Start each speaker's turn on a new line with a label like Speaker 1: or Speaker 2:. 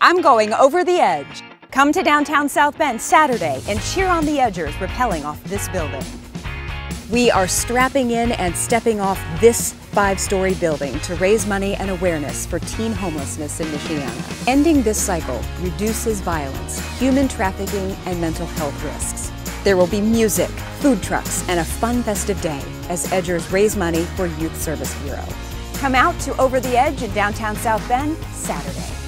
Speaker 1: I'm going over the edge. Come to downtown South Bend Saturday and cheer on the Edgers rappelling off this building. We are strapping in and stepping off this 5-story building to raise money and awareness for teen homelessness in Michiana. Ending this cycle reduces violence, human trafficking, and mental health risks. There will be music, food trucks, and a fun festive day as Edgers raise money for Youth Service Bureau. Come out to Over the Edge in downtown South Bend Saturday.